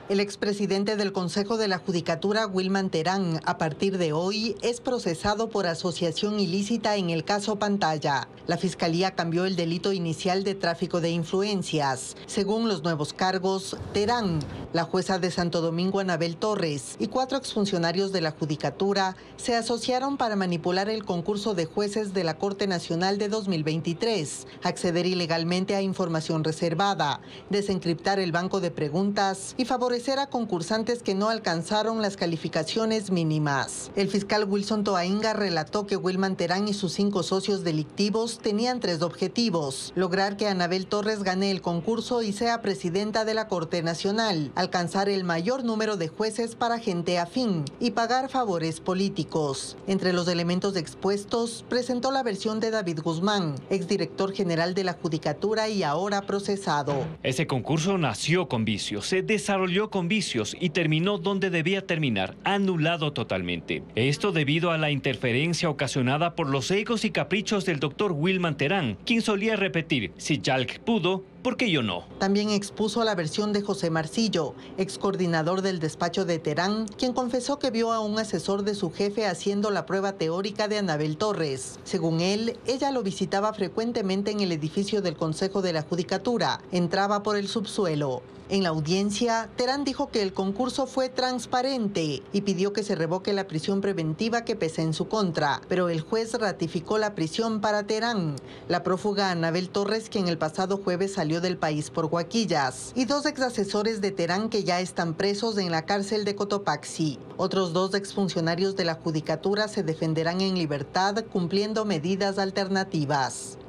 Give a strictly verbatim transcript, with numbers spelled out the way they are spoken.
El expresidente del Consejo de la Judicatura, Wilman Terán, a partir de hoy es procesado por asociación ilícita en el caso Pantalla. La Fiscalía cambió el delito inicial de tráfico de influencias. Según los nuevos cargos, Terán, la jueza de Santo Domingo, Anabel Torres, y cuatro exfuncionarios de la Judicatura se asociaron para manipular el concurso de jueces de la Corte Nacional de dos mil veintitrés, acceder ilegalmente a información reservada, desencriptar el banco de preguntas y favorecer a concursantes que no alcanzaron las calificaciones mínimas. El fiscal Wilson Toainga relató que Wilman Terán y sus cinco socios delictivos tenían tres objetivos: lograr que Anabel Torres gane el concurso y sea presidenta de la Corte Nacional, alcanzar el mayor número de jueces para gente afín y pagar favores políticos. Entre los elementos expuestos, presentó la versión de David Guzmán, exdirector general de la Judicatura y ahora procesado. Ese concurso nació con vicios, se desarrolló con vicios y terminó donde debía terminar, anulado totalmente. Esto debido a la interferencia ocasionada por los egos y caprichos del doctor Wilman Terán, quien solía repetir: si Yalc pudo, ¿por qué yo no? También expuso la versión de José Marcillo, ex coordinador del despacho de Terán, quien confesó que vio a un asesor de su jefe haciendo la prueba teórica de Anabel Torres. Según él, ella lo visitaba frecuentemente en el edificio del Consejo de la Judicatura. Entraba por el subsuelo. En la audiencia, Terán dijo que el concurso fue transparente y pidió que se revoque la prisión preventiva que pesa en su contra, pero el juez ratificó la prisión para Terán, la prófuga Anabel Torres, quien el pasado jueves salió del país por Guaquillas, y dos exasesores de Terán que ya están presos en la cárcel de Cotopaxi. Otros dos exfuncionarios de la Judicatura se defenderán en libertad cumpliendo medidas alternativas.